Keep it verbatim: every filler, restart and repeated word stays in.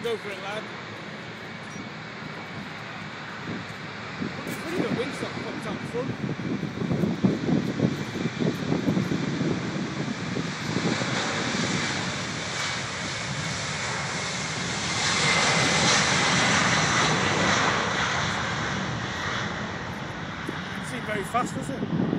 Go for it, lad. It's funny the wingstop comes out front. Seemed very fast, was it?